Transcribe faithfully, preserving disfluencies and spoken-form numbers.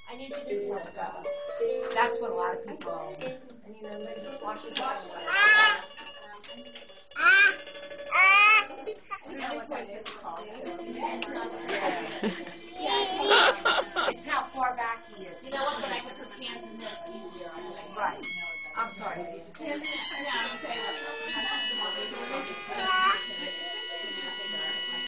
I need you to do this, though. That's what a lot of people, and you know, they just wash it down. You know what that is called. It's how far back he is. You know what, when I put her hands in this, easier. Right. I'm sorry.